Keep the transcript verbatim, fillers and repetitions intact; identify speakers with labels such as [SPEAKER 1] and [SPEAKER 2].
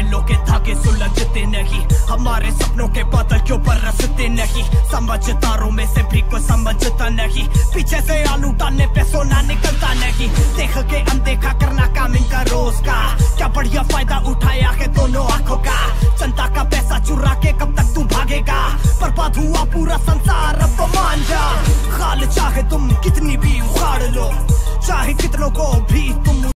[SPEAKER 1] दिलों के धागे सुलझते नहीं, हमारे सपनों के बादल क्यों बरसते नहीं। समझदारों में से भी कोई समझता नहीं, पीछे से आलू डालने पे सोना निकलता नहीं। देख के अनदेखा करना काम इनका रोज का, क्या बढ़िया फायदा उठाया है दोनों आंखों का। जनता का पैसा चुरा के कब तक तू भागेगा, बर्बाद हुआ पूरा संसार अब तो मान जा। खाल चाहे तुम कितनी भी उखाड़ लो, चाहे कितनों को भी तुम